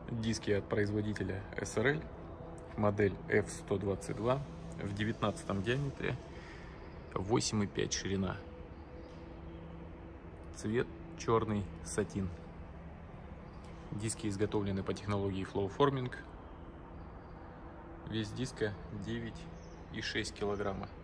Диски от производителя SRL, модель F122 в 19 диаметре, 8,5 ширина. Цвет черный сатин. Диски изготовлены по технологии Flowforming. Вес диска 9,6 килограмма.